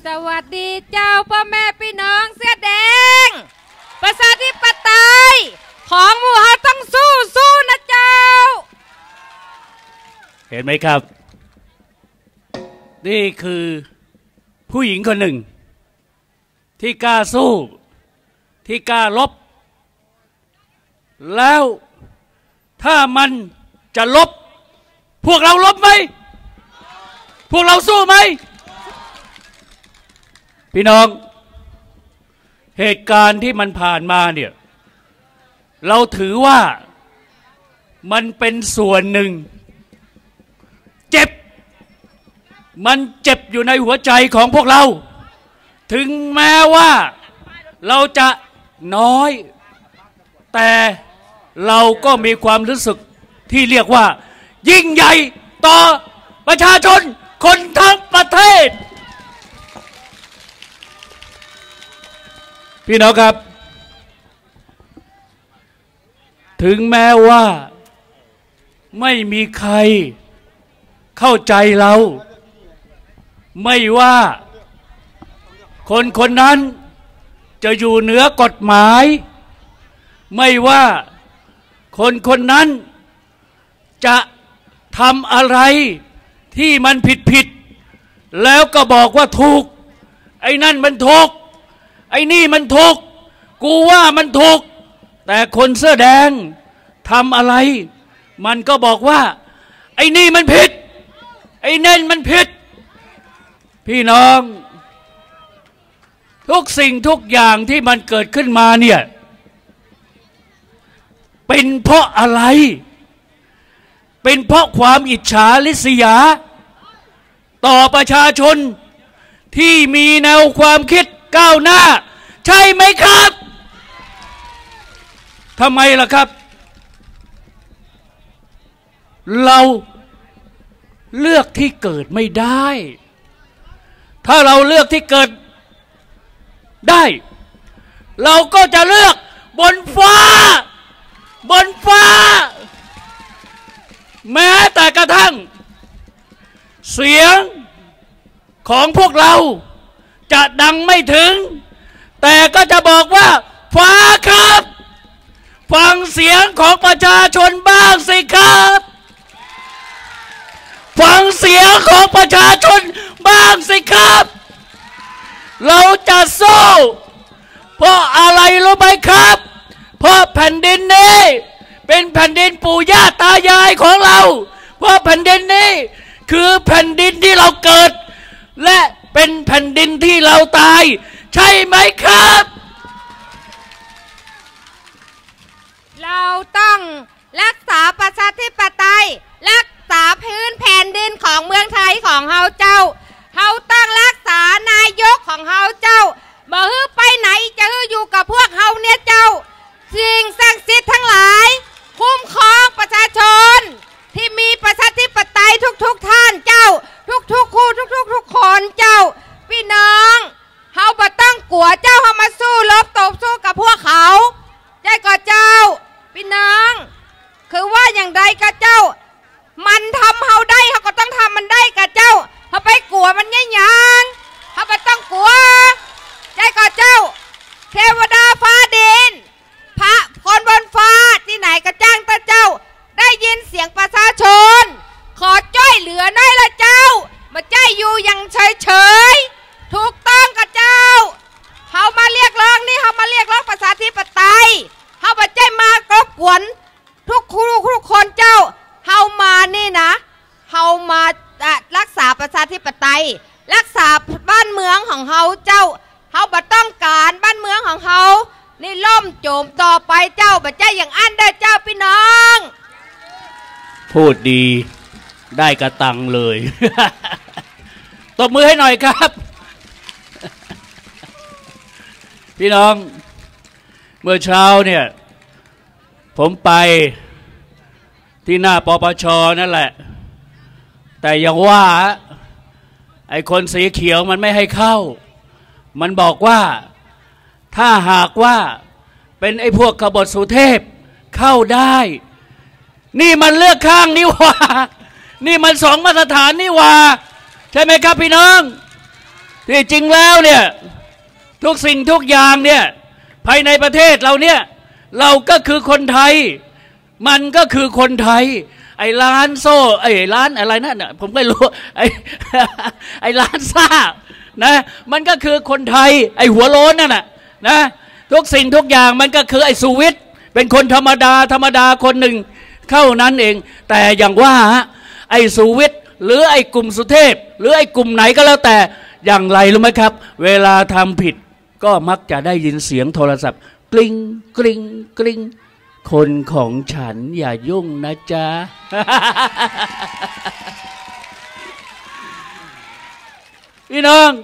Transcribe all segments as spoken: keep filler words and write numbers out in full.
สวัสดีเจ้าพ่อแม่พี่น้องเสื้อแดงประชาธิปไตยของหมู่เฮาต้องสู้สู้นะเจ้าเห็นไหมครับนี่คือผู้หญิงคนหนึ่งที่กล้าสู้ที่กล้าลบแล้วถ้ามันจะลบพวกเราลบไหมพวกเราสู้ไหมพี่น้องเหตุการณ์ที่มันผ่านมาเนี่ยเราถือว่ามันเป็นส่วนหนึ่งเจ็บมันเจ็บอยู่ในหัวใจของพวกเราถึงแม้ว่าเราจะน้อยแต่เราก็มีความรู้สึกที่เรียกว่ายิ่งใหญ่ต่อประชาชนคนทั้งประเทศพี่น้องครับถึงแม้ว่าไม่มีใครเข้าใจเราไม่ว่าคนคนนั้นจะอยู่เหนือกฎหมายไม่ว่าคนคนนั้นจะทำอะไรที่มันผิดผิดแล้วก็บอกว่าถูกไอ้นั่นมันถูกไอ้นี่มันถูกกูว่ามันถูกแต่คนเสื้อแดงทำอะไรมันก็บอกว่าไอ้นี่มันผิดไอ้นั่นมันผิดพี่น้องทุกสิ่งทุกอย่างที่มันเกิดขึ้นมาเนี่ยเป็นเพราะอะไรเป็นเพราะความอิจฉาริษยาต่อประชาชนที่มีแนวความคิดก้าวหน้าใช่ไหมครับทำไมล่ะครับเราเลือกที่เกิดไม่ได้ถ้าเราเลือกที่เกิดได้เราก็จะเลือกบนฟ้าบนฟ้าแม้แต่กระทั่งเสียงของพวกเราจะดังไม่ถึงแต่ก็จะบอกว่าฟ้าครับฟังเสียงของประชาชนบ้างสิครับฟังเสียงของประชาชนบ้างสิครับเราจะสู้เพราะอะไรรู้ไหมครับเพราะแผ่นดินนี้เป็นแผ่นดินปู่ย่าตายายของเราเพราะแผ่นดินนี้คือแผ่นดินที่เราเกิดและเป็นแผ่นดินที่เราตายใช่ไหมครับเราต้องรักษาประชาธิปไตยรักษาพื้นแผ่นดินของเมืองไทยของเฮาเจ้าเฮาต้องรักษานายกของเฮาเจ้าบ่ฮื้อไปไหนจะฮื้ออยู่กับพวกเฮาเนี่ยเจ้าสิ่งศักดิ์สิทธิ์ทั้งหลายคุ้มครองประชาชนที่มีประชาธิปไตยทุกๆท่านเจ้าทุกๆคู่ทุกๆทุกคนเจ้าพี่น้องเฮาบ่ต้องกลัวเจ้าเฮามาสู้รบตบสู้กับพวกเขาใจก่อเจ้าพี่น้องคือว่าอย่างใดกับเจ้ามันทำเฮาได้เฮาก็ต้องทำมันได้กับเจ้าเฮาไปกลัวมันยังยังเฮาบ่ต้องกลัวใจก่อเจ้าเทวดาฟ้าดินพระคนบนฟ้าที่ไหนกระจ้างตาเจ้าได้ยินเสียงประชาชนขอจ้อยเหลือหน่อยละเจ้ามาใจอยู่อย่างเฉยเฉยถูกต้องกับเจ้าเฮามาเรียกร้องนี่เฮามาเรียกร้องประชาธิปไตยเฮาบ่ใจมากรบกวนทุกคู่ทุกคนเจ้าเฮามานี่นะเฮามารักษาประชาธิปไตยรักษาบ้านเมืองของเฮาเจ้าเฮาบ่ต้องการบ้านเมืองของเฮานี่ล่มโจมต่อไปเจ้าบ่ใจอย่างอันได้เจ้าพี่น้องพูดดีได้กระตังเลย ตบมือให้หน่อยครับพี่น้องเมื่อเช้าเนี่ยผมไปที่หน้าปปช.นั่นแหละแต่ยังว่าไอ้คนสีเขียวมันไม่ให้เข้ามันบอกว่าถ้าหากว่าเป็นไอ้พวกกบฏสุเทพเข้าได้นี่มันเลือกข้างนี่ว่านี่มันสองมาตรฐานนี่ว่าใช่ไหมครับพี่น้องที่จริงแล้วเนี่ยทุกสิ่งทุกอย่างเนี่ยภายในประเทศเราเนี่ยเราก็คือคนไทยมันก็คือคนไทยไอ้ร้านโซ่ไอ้ร้านอะไรนั่นน่ะผมไม่รู้ไอ้ไอ้ร้านซ่านะมันก็คือคนไทยไอ้หัวโล้นนั่นน่ะนะทุกสิ่งทุกอย่างมันก็คือไอ้สุวิทย์เป็นคนธรรมดาธรรมดาคนหนึ่งเท่านั้นเองแต่อย่างว่าไอ้สุวิทย์หรือไอ้กลุ่มสุเทพหรือไอ้กลุ่มไหนก็แล้วแต่อย่างไรรู้ไหมครับเวลาทำผิดก็มักจะได้ยินเสียงโทรศัพท์กริ๊งกริ๊งกริ๊งคนของฉันอย่ายุ่งนะจ๊ะ พี่น้อง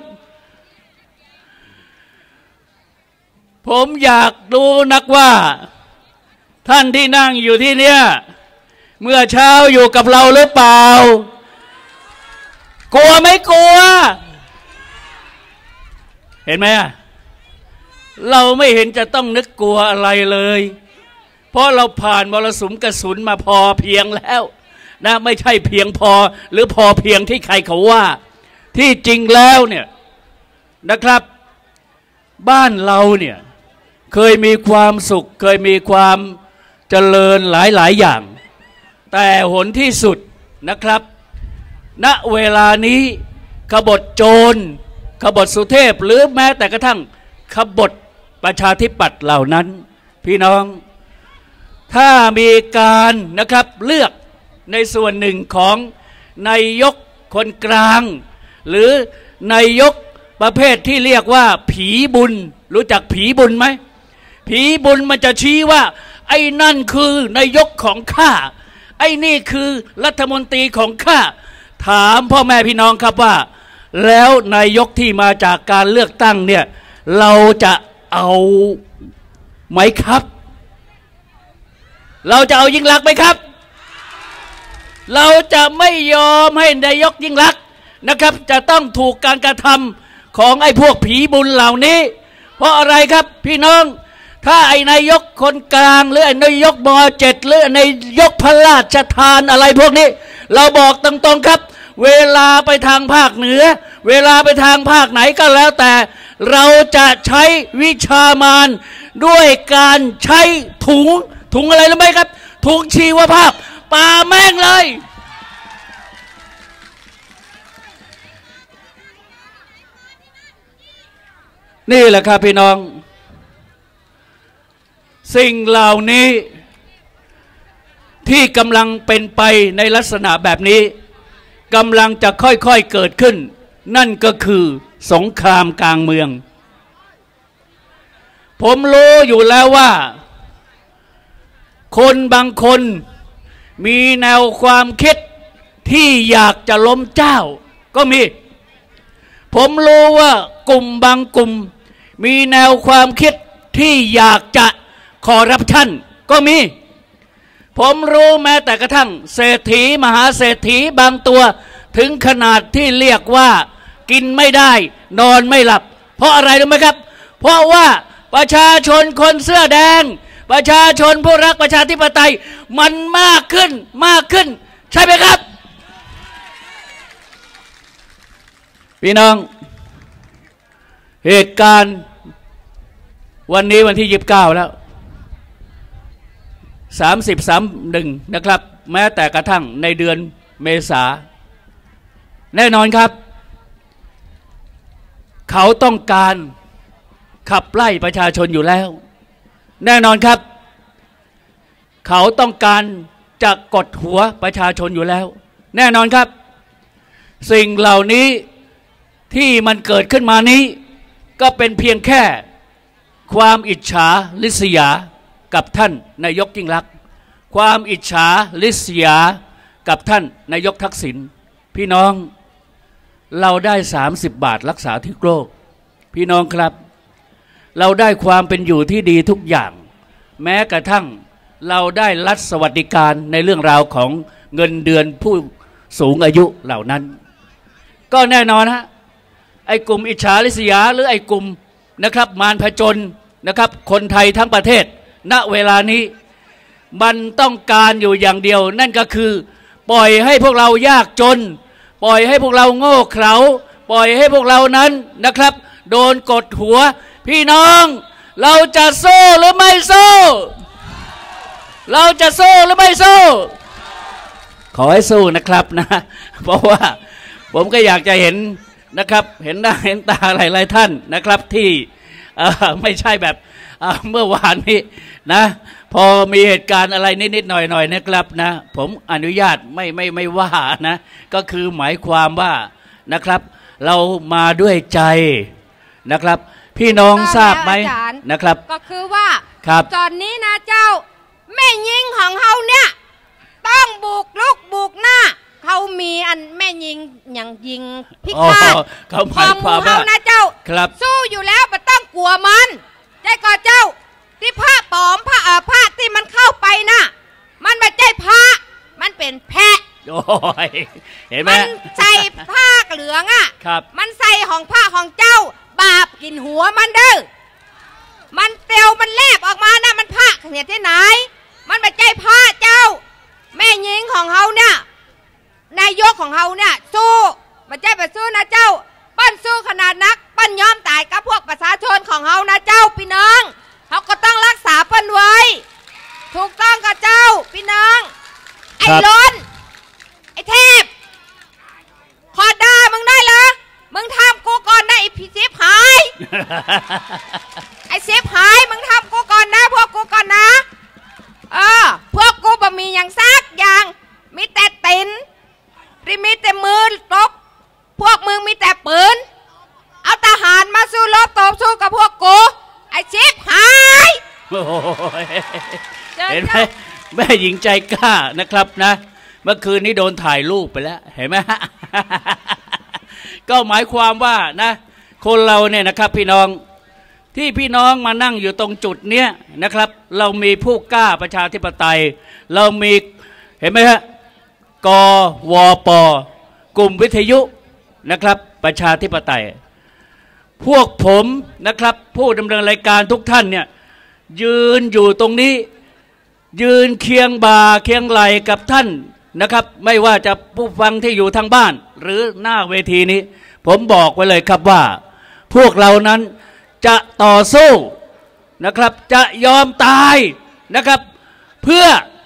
ผมอยากรู้นักว่าท่านที่นั่งอยู่ที่เนี่ยเมื่อเช้าอยู่กับเราหรือเปล่ากลัวไม่กลัวเห็นไหมอ่ะเราไม่เห็นจะต้องนึกกลัวอะไรเลยเพราะเราผ่านมรสุมกระสุนมาพอเพียงแล้วนะไม่ใช่เพียงพอหรือพอเพียงที่ใครเขาว่าที่จริงแล้วเนี่ยนะครับบ้านเราเนี่ยเคยมีความสุขเคยมีความเจริญหลายๆอย่างแต่หนที่สุดนะครับณเวลานี้ขบฏโจรขบฏสุเทพหรือแม้แต่กระทั่งขบฏประชาธิปัตย์เหล่านั้นพี่น้องถ้ามีการนะครับเลือกในส่วนหนึ่งของนายกคนกลางหรือนายกประเภทที่เรียกว่าผีบุญรู้จักผีบุญไหมผีบุญมันจะชี้ว่าไอ้นั่นคือนายกของข้าไอ้นี่คือรัฐมนตรีของข้าถามพ่อแม่พี่น้องครับว่าแล้วนายกที่มาจากการเลือกตั้งเนี่ยเราจะเอาไหมครับเราจะเอายิ่งลักษณ์ไหมครับเราจะไม่ยอมให้นายกยิ่งลักษณ์นะครับจะต้องถูกการกระทำของไอ้พวกผีบุญเหล่านี้เพราะอะไรครับพี่น้องถ้าไอ้นายกคนกลางหรือไอ้นายกม.เจ็ดหรือไอ้นายกพระราชทานอะไรพวกนี้เราบอกตรงๆครับเวลาไปทางภาคเหนือเวลาไปทางภาคไหนก็แล้วแต่เราจะใช้วิชามารด้วยการใช้ถุงถุงอะไรรู้ไหมครับถุงชีวภาพปาแม่งเลยนี่แหละครับพี่น้องสิ่งเหล่านี้ที่กำลังเป็นไปในลักษณะแบบนี้กำลังจะค่อยๆเกิดขึ้นนั่นก็คือสงครามกลางเมืองผมรู้อยู่แล้วว่าคนบางคนมีแนวความคิดที่อยากจะล้มเจ้าก็มีผมรู้ว่ากลุ่มบางกลุ่มมีแนวความคิดที่อยากจะคอร์รัปชันก็มีผมรู้แม้แต่กระทั่งเศรษฐีมหาเศรษฐีบางตัวถึงขนาดที่เรียกว่ากินไม่ได้นอนไม่หลับเพราะอะไรรู้ไหมครับเพราะว่าประชาชนคนเสื้อแดงประชาชนผู้รักประชาธิปไตยมันมากขึ้นมากขึ้นใช่ไหมครับพี่น้องเหตุการณ์วันนี้วันที่ยี่สิบเก้าแล้วสามสิบสามหนึ่งนะครับแม้แต่กระทั่งในเดือนเมษาแน่นอนครับเขาต้องการขับไล่ประชาชนอยู่แล้วแน่นอนครับเขาต้องการจะกดหัวประชาชนอยู่แล้วแน่นอนครับสิ่งเหล่านี้ที่มันเกิดขึ้นมานี้ก็เป็นเพียงแค่ความอิจฉาริษยากับท่านนายกยิ่งลักษณ์ความอิจฉาริษยากับท่านนายกทักษิณพี่น้องเราได้สามสิบบาทรักษาทุกโรคพี่น้องครับเราได้ความเป็นอยู่ที่ดีทุกอย่างแม้กระทั่งเราได้รัฐสวัสดิการในเรื่องราวของเงินเดือนผู้สูงอายุเหล่านั้นก็แน่นอนฮะไอ้กลุ่มอิจฉาริษยาหรือไอ้กลุ่มนะครับมารผจญนะครับคนไทยทั้งประเทศณเวลานี้มันต้องการอยู่อย่างเดียวนั่นก็คือปล่อยให้พวกเรายากจนปล่อยให้พวกเราโง่เขลาปล่อยให้พวกเรานั้นนะครับโดนกดหัวพี่น้องเราจะสู้หรือไม่สู้เราจะสู้หรือไม่สู้ขอให้สู้นะครับนะเพราะว่าผมก็อยากจะเห็นนะครับเห็นหน้าเห็นตาหลายๆท่านนะครับที่ไม่ใช่แบบเมื่อวานนี้นะพอมีเหตุการณ์อะไรนิดๆหน่อยๆนะครับนะผมอนุญาตไม่ไม่ไม่ว่านะก็คือหมายความว่านะครับเรามาด้วยใจนะครับพี่น้องทราบไหมนะครับก็คือว่าครับตอนนี้นะเจ้าแม่ยิงของเขาเนี่ยต้องบุกลุกบุกหน้าเขามีอันแม่ยิงอย่างยิงพิฆาตเขาหมายความว่านะเจ้าสู้อยู่แล้วไม่ต้องกลัวมันใจก่อเจ้าที่ผ้าปลอมผ้าเอ่อผ้าที่มันเข้าไปนะมันไม่ใช่ผ้ามันเป็นแพะโอ้ยเห็นไหมมันใส่ผ้าเหลืองอ่ะมันใส่ของผ้าของเจ้าบาปกินหัวมันเด้อมันเตียวมันแลบออกมานะมันผ้าเหตุที่ไหนมันไม่ใช่ผ้าเจ้าแม่ยิงของเขาเนี่ยนายกของเขาเนี่ยสู้ไม่ใช่ไปสู้นะเจ้าปั้นสู้ขนาดนักปั้นยอมตายกับพวกประชาชนของเขานะเจ้าพี่น้องเขาก็ต้องรักษาปั้นไว้ถูกต้องกับเจ้าพี่น้องไอ้ล้นไอ้เทพขอด่ามึงได้เหรอมึงทำกูก่อนนะไอ้พี่เสียบหายไอ้เสียบหายมึงทำกูก่อนนะพวกกูก่อนนะเออพวกกูบะมีอย่างซักอย่างมีแต่ตินที่มีแต่มือตบพวกมึงมีแต่ปืนเอาทหารมาสู้รบต่อสู้กับพวกกูไอ้เสียบหายเห็นไหมแม่หญิงใจกล้านะครับนะเมื่อคืนนี้โดนถ่ายรูปไปแล้วเห็นไหมฮะก็หมายความว่านะคนเราเนี่ยนะครับพี่น้องที่พี่น้องมานั่งอยู่ตรงจุดเนี้ยนะครับเรามีผู้กล้าประชาธิปไตยเรามีเห็นไหมฮะกวปกลุ่มวิทยุนะครับประชาธิปไตยพวกผมนะครับผู้ดำเนินรายการทุกท่านเนี่ยยืนอยู่ตรงนี้ยืนเคียงบ่าเคียงไหล่กับท่านนะครับไม่ว่าจะผู้ฟังที่อยู่ทางบ้านหรือหน้าเวทีนี้ผมบอกไว้เลยครับว่าพวกเรานั้นจะต่อสู้นะครับจะยอมตายนะครับเพื่อ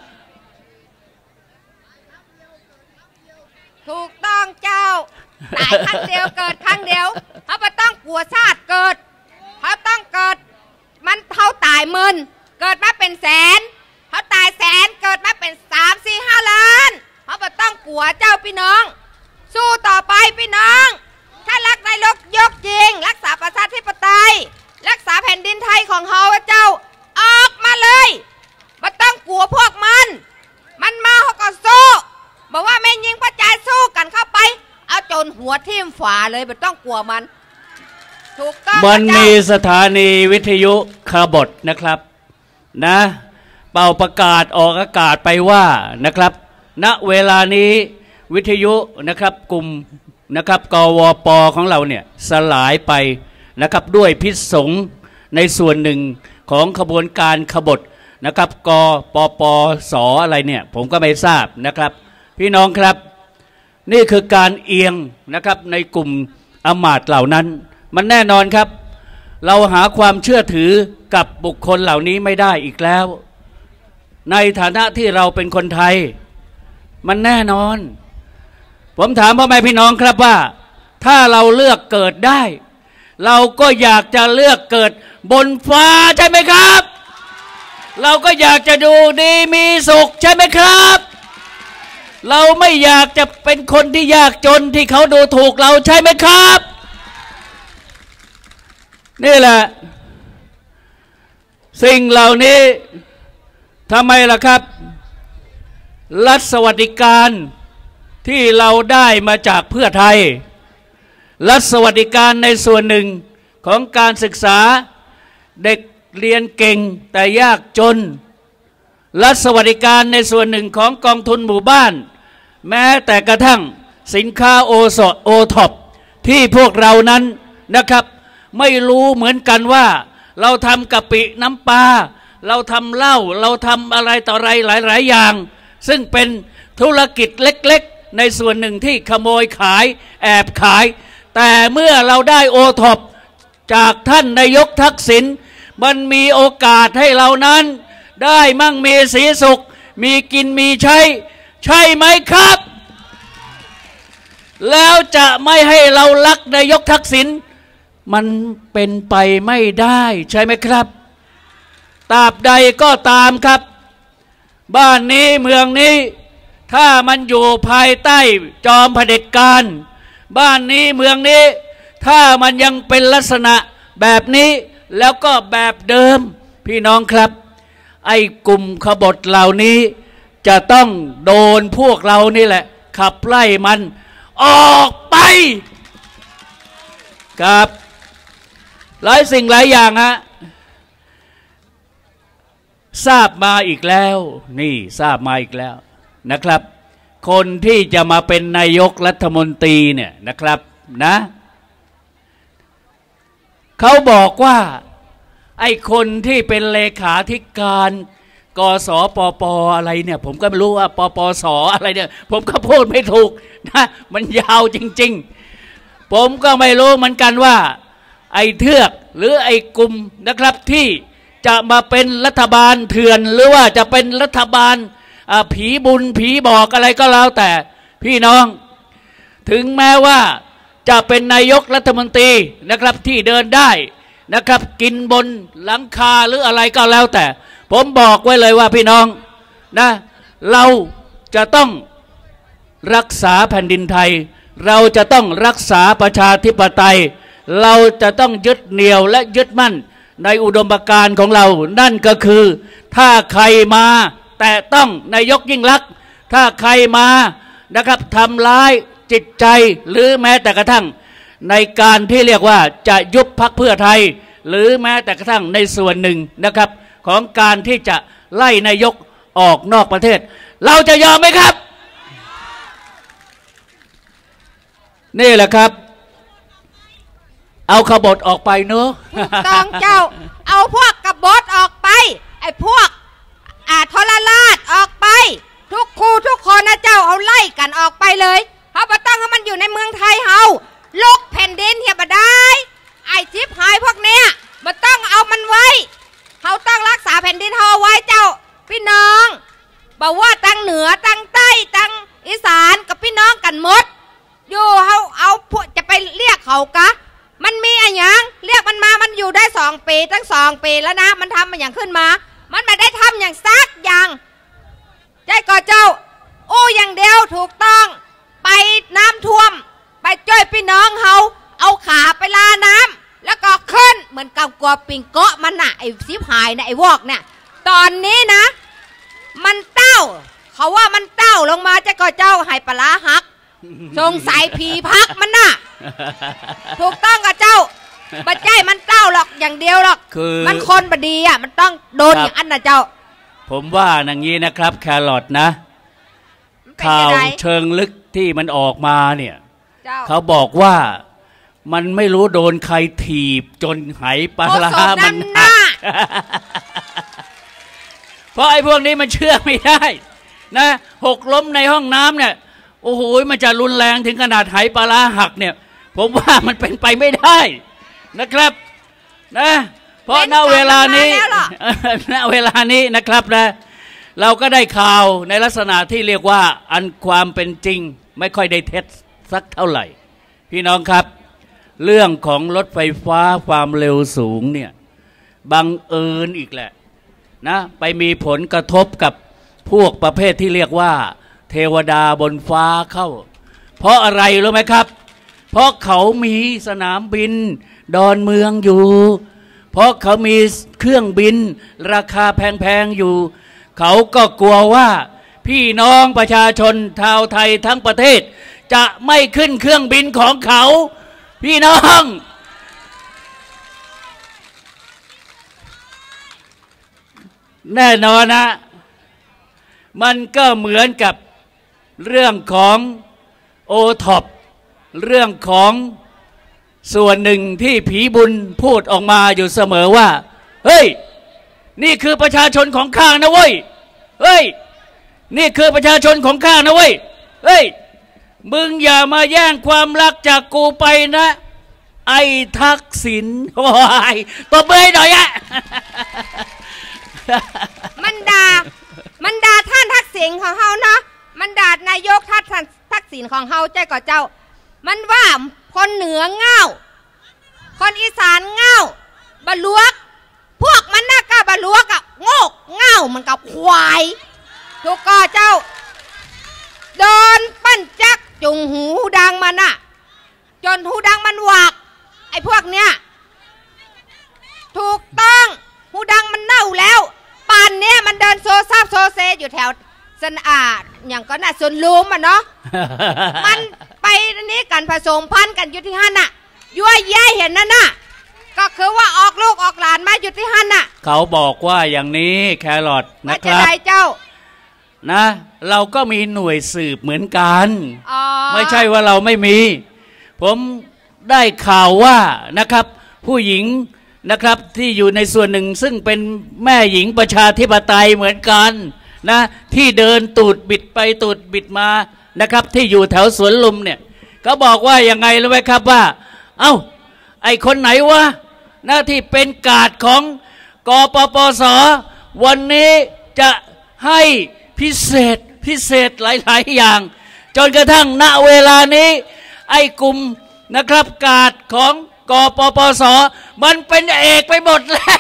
ถูกต้องเจ้าตายครั้งเดียวเกิดครั้งเดียวเขาไม่ต้องกลัวชาติเกิดเขาต้องเกิดมันเท่าตายหมื่นเกิดมาเป็นแสนเขาตายแสนเกิดมาเป็นสามสี่ห้าล้านเขาไม่ต้องกลัวเจ้าพี่น้องสู้ต่อไปพี่น้องถ้ารักนายกยกจริงรักษาประชาธิปไตยรักษาแผ่นดินไทยของเขาเจ้าออกมาเลยไม่ต้องกลัวพวกมันมันมาเขาก็สู้บอกว่าแม่ยิงประจายสู้กันเข้าไปเอาจนหัวทิ่มฝาเลยไม่ต้องกลัวมันถูกต้องมันมีสถานีวิทยุขบฏนะครับนะเป่าประกาศออกอากาศไปว่านะครับณเวลานี้วิทยุนะครับกลุ่มนะครับกวปของเราเนี่ยสลายไปนะครับด้วยพิษสงในส่วนหนึ่งของขบวนการขบฏนะครับกปปสอะไรเนี่ยผมก็ไม่ทราบนะครับพี่น้องครับนี่คือการเอียงนะครับในกลุ่มอำมาตย์เหล่านั้นมันแน่นอนครับเราหาความเชื่อถือกับบุคคลเหล่านี้ไม่ได้อีกแล้วในฐานะที่เราเป็นคนไทยมันแน่นอนผมถามพ่อแม่พี่น้องครับว่าถ้าเราเลือกเกิดได้เราก็อยากจะเลือกเกิดบนฟ้าใช่ไหมครับเราก็อยากจะดูดีมีสุขใช่ไหมครับเราไม่อยากจะเป็นคนที่ยากจนที่เขาดูถูกเราใช่ไหมครับนี่แหละสิ่งเหล่านี้ทำไมล่ะครับรัฐสวัสดิการที่เราได้มาจากเพื่อไทยรัฐสวัสดิการในส่วนหนึ่งของการศึกษาเด็กเรียนเก่งแต่ยากจนรัฐสวัสดิการในส่วนหนึ่งของกองทุนหมู่บ้านแม้แต่กระทั่งสินค้าโอสถโอท็อปที่พวกเรานั้นนะครับไม่รู้เหมือนกันว่าเราทำกะปิน้ำปลาเราทำเหล้าเราทำอะไรต่ออะไรหลายๆอย่างซึ่งเป็นธุรกิจเล็กๆในส่วนหนึ่งที่ขโมยขายแอบขายแต่เมื่อเราได้โอท็อปจากท่านนายกทักษิณมันมีโอกาสให้เรานั้นได้มั่งมีสีสุขมีกินมีใช้ใช่ไหมครับแล้วจะไม่ให้เรารักนายกทักษิณมันเป็นไปไม่ได้ใช่ไหมครับตราบใดก็ตามครับบ้านนี้เมืองนี้ถ้ามันอยู่ภายใต้จอมเผด็จการบ้านนี้เมืองนี้ถ้ามันยังเป็นลักษณะแบบนี้แล้วก็แบบเดิมพี่น้องครับไอ้กลุ่มขบฏเหล่านี้จะต้องโดนพวกเรานี่แหละขับไล่มันออกไปครับหลายสิ่งหลายอย่างฮะทราบมาอีกแล้วนี่ทราบมาอีกแล้วนะครับคนที่จะมาเป็นนายกรัฐมนตรีเนี่ยนะครับนะเขาบอกว่าไอ้คนที่เป็นเลขาธิการกสปปอะไรเนี่ยผมก็ไม่รู้ว่าปปสอะไรเนี่ยผมก็พูดไม่ถูกนะมันยาวจริงๆผมก็ไม่รู้เหมือนกันว่าไอ้เทือกหรือไอ้กลุ่มนะครับที่จะมาเป็นรัฐบาลเถื่อนหรือว่าจะเป็นรัฐบาลผีบุญผีบอกอะไรก็แล้วแต่พี่น้องถึงแม้ว่าจะเป็นนายกรัฐมนตรีนะครับที่เดินได้นะครับกินบนหลังคาหรืออะไรก็แล้วแต่ผมบอกไว้เลยว่าพี่น้องนะเราจะต้องรักษาแผ่นดินไทยเราจะต้องรักษาประชาธิปไตยเราจะต้องยึดเหนี่ยวและยึดมั่นในอุดมการณ์ของเรานั่นก็คือถ้าใครมาแต่ต้องนายกยิ่งลักษณ์ถ้าใครมานะครับทำร้ายจิตใจหรือแม้แต่กระทั่งในการที่เรียกว่าจะยุบพรรคเพื่อไทยหรือแม้แต่กระทั่งในส่วนหนึ่งนะครับของการที่จะไล่นายกออกนอกประเทศเราจะยอมไหมครับนี่แหละครับเอาขบฏออกไปเนอะต้องเจ้าเอาพวกกบฏออกไปไอ้พวกอาทรราชออกไปทุกครูทุกคนนะเจ้าเอาไล่กันออกไปเลยเขาบ่ต้องให้มันอยู่ในเมืองไทยเฮาลูกแผ่นดินเฮียบ่ได้ไอ้จิ๊บหายพวกเนี้ยบ่ต้องเอามันไว้เขาต้องรักษาแผ่นดินเฮาไว้เจ้าพี่น้องบอกว่าตั้งเหนือตั้งใต้ตั้งอีสานกับพี่น้องกันหมดอยู่เขาเอาพวกจะไปเรียกเขากะมันมีอะไรอย่างเรียกมันมามันอยู่ได้สองปีตั้งสองปีแล้วนะมันทำมันอย่างขึ้นมามันไม่ได้ทำอย่างซักอย่างใจก่อเจ้าโอ้อย่างเดียวถูกต้องไปน้ำท่วมไปช่วยพี่น้องเขาเอาขาไปลาน้ำแล้วก็ขึ้นเหมือนกับกลัวปิงเกาะมันน่ะไอ้ซิบหายนะไอ้วอกเนี่ยตอนนี้นะมันเต้าเขาว่ามันเต้าลงมาใจก่อเจ้าให้ปลาหักสงสัยผีพักมันน่ะถูกต้องกับเจ้าบัดใจมันเต้าหรอกอย่างเดียวหรอกมันคนบดีอ่ะมันต้องโดนอย่างอันนะเจ้าผมว่าอย่างนี้นะครับแครอทนะข่าวเชิงลึกที่มันออกมาเนี่ยเขาบอกว่ามันไม่รู้โดนใครถีบจนไหปลาร้ามันหักเพราะไอ้พวกนี้มันเชื่อไม่ได้นะหกล้มในห้องน้ำเนี่ยโอ้โหมันจะรุนแรงถึงขนาดไหปลาร้าหักเนี่ยผมว่ามันเป็นไปไม่ได้นะครับนะเพราะณเวลานี้ณเวลานี้นะครับนะเราก็ได้ข่าวในลักษณะที่เรียกว่าอันความเป็นจริงไม่ค่อยได้เท็จสักเท่าไหร่พี่น้องครับเรื่องของรถไฟฟ้าความเร็วสูงเนี่ยบังเอิญอีกแหละนะไปมีผลกระทบกับพวกประเภทที่เรียกว่าเทวดาบนฟ้าเข้าเพราะอะไรรู้ไหมครับเพราะเขามีสนามบินดอนเมืองอยู่เพราะเขามีเครื่องบินราคาแพงๆอยู่เขาก็กลัวว่าพี่น้องประชาชนชาวไทยทั้งประเทศจะไม่ขึ้นเครื่องบินของเขาพี่น้องแน่นอนนะมันก็เหมือนกับเรื่องของโอท็อปเรื่องของส่วนหนึ่งที่ผีบุญพูดออกมาอยู่เสมอว่าเฮ้ยนี่คือประชาชนของข้านะเว้ยเฮ้ยนี่คือประชาชนของข้านะเว้ยเฮ้ยมึงอย่ามาแย่งความรักจากกูไปนะไอ้ทักษิณโอ้ยตบมือให้หน่อยอะมันด่ามันด่าท่านทักษิณของเฮาเนาะมันด่านายกทักทักษิณของเฮาใจก่อเจ้ามันว่าคนเหนือเง่าคนอีสานเง่าบะลวกพวกมันน่ะก็บะลวกอะโง่เง่ามันกับควายทุกก่อเจ้าโดนปั้นจักจุงหูดังมันน่ะจนหูดังมันหวักไอ้พวกเนี้ยถูกต้องหูดังมันเน่าแล้วป่านเนี้ยมันเดินโซซาบโซเซอยู่แถวสันอาดอย่างก็น่ะส่วนลุมอ่ะเนาะ มันไปนี้กันผสมพันธุ์กันอยู่ที่ฮั่นน่ะยั่วแย่เห็นนั่นน่ะก็คือว่าออกลูกออกหลานมาอยู่ที่ฮั่นน่ะเขาบอกว่าอย่างนี้แครอทนะครับว่าจะได้เจ้านะเราก็มีหน่วยสืบเหมือนกันไม่ใช่ว่าเราไม่มีผมได้ข่าวว่านะครับผู้หญิงนะครับที่อยู่ในส่วนหนึ่งซึ่งเป็นแม่หญิงประชาธิปไตยเหมือนกันนะที่เดินตูดบิดไปตูดบิดมานะครับที่อยู่แถวสวนลุมเนี่ยก็บอกว่ายังไงรู้ไหมครับว่าเอ้าไอคนไหนวะหน้าที่เป็นกาดของกปปสวันนี้จะให้พิเศษพิเศษหลายๆอย่างจนกระทั่งณเวลานี้ไอ้กลุ่มนะครับกาดของกปปสมันเป็นเอกไปหมดแล้ว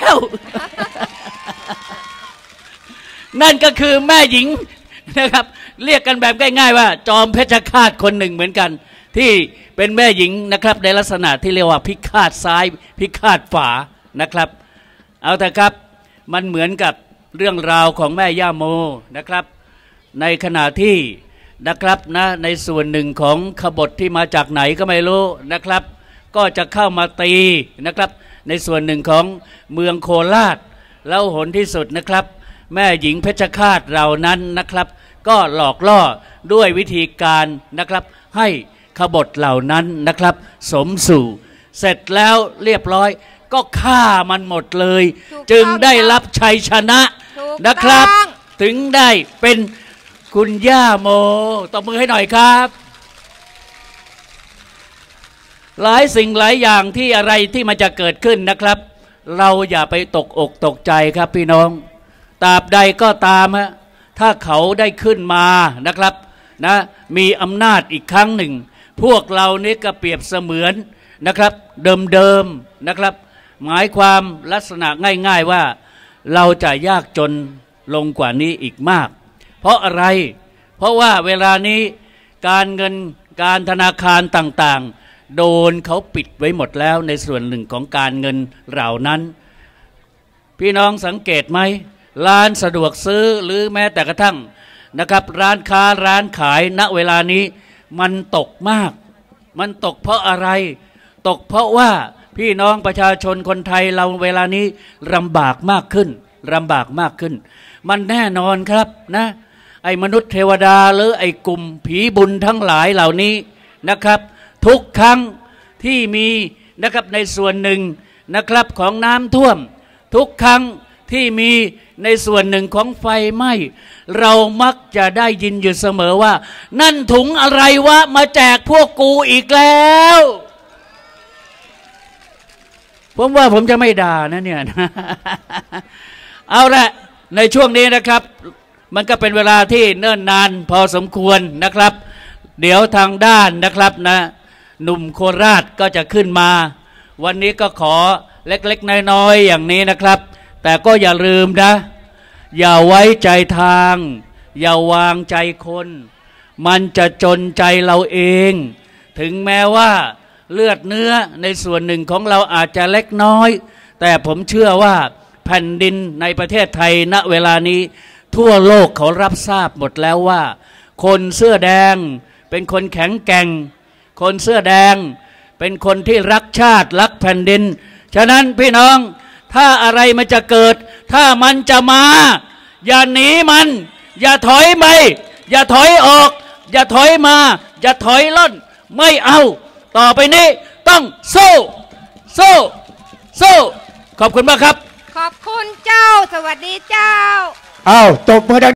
นั่นก็คือแม่หญิงนะครับเรียกกันแบบง่ายๆว่าจอมเพชฌฆาตคนหนึ่งเหมือนกันที่เป็นแม่หญิงนะครับในลักษณะที่เรียกว่าพิฆาตซ้ายพิฆาตฝานะครับเอาแต่ครับมันเหมือนกับเรื่องราวของแม่ย่าโมนะครับในขณะที่นะครับนะในส่วนหนึ่งของขบฏที่มาจากไหนก็ไม่รู้นะครับก็จะเข้ามาตีนะครับในส่วนหนึ่งของเมืองโคราชแล้วหนที่สุดนะครับแม่หญิงเพชฌฆาตเหล่านั้นนะครับก็หลอกล่อด้วยวิธีการนะครับให้ขบฏเหล่านั้นนะครับสมสู่เสร็จแล้วเรียบร้อยก็ฆ่ามันหมดเลยจึงได้รับชัยชนะนะครับถึงได้เป็นคุณย่าโมตบมือให้หน่อยครับหลายสิ่งหลายอย่างที่อะไรที่มันจะเกิดขึ้นนะครับเราอย่าไปตกอกตกใจครับพี่น้องตราบใดก็ตามฮะถ้าเขาได้ขึ้นมานะครับนะมีอำนาจอีกครั้งหนึ่งพวกเรานี่ก็เปรียบเสมือนนะครับเดิมๆนะครับหมายความลักษณะง่ายๆว่าเราจะยากจนลงกว่านี้อีกมากเพราะอะไรเพราะว่าเวลานี้การเงินการธนาคารต่างๆโดนเขาปิดไว้หมดแล้วในส่วนหนึ่งของการเงินเหล่านั้นพี่น้องสังเกตไหมร้านสะดวกซื้อหรือแม้แต่กระทั่งนะครับร้านค้าร้านขายณเวลานี้มันตกมากมันตกเพราะอะไรตกเพราะว่าพี่น้องประชาชนคนไทยเราเวลานี้ลำบากมากขึ้นลำบากมากขึ้นมันแน่นอนครับนะไอ้มนุษย์เทวดาหรือไอ้กลุ่มผีบุญทั้งหลายเหล่านี้นะครับทุกครั้งที่มีนะครับในส่วนหนึ่งนะครับของน้ำท่วมทุกครั้งที่มีในส่วนหนึ่งของไฟไหม้เรามักจะได้ยินอยู่เสมอว่านั่นถุงอะไรวะมาแจกพวกกูอีกแล้วผมว่าผมจะไม่ด่านะเนี่ยเอาละในช่วงนี้นะครับมันก็เป็นเวลาที่เนิ่นนานพอสมควรนะครับเดี๋ยวทางด้านนะครับนะหนุ่มโคราชก็จะขึ้นมาวันนี้ก็ขอเล็กๆน้อยๆอย่างนี้นะครับแต่ก็อย่าลืมนะอย่าไว้ใจทางอย่าวางใจคนมันจะจนใจเราเองถึงแม้ว่าเลือดเนื้อในส่วนหนึ่งของเราอาจจะเล็กน้อยแต่ผมเชื่อว่าแผ่นดินในประเทศไทยณเวลานี้ทั่วโลกเขารับทราบหมดแล้วว่าคนเสื้อแดงเป็นคนแข็งแกร่งคนเสื้อแดงเป็นคนที่รักชาติรักแผ่นดินฉะนั้นพี่น้องถ้าอะไรมันจะเกิดถ้ามันจะมาอย่าหนีมันอย่าถอยไปอย่าถอยออกอย่าถอยมาอย่าถอยล่นไม่เอาต่อไปนี้ต้องสู้สู้สู้ขอบคุณมากครับขอบคุณเจ้าสวัสดีเจ้าอ้าวตบมือดัง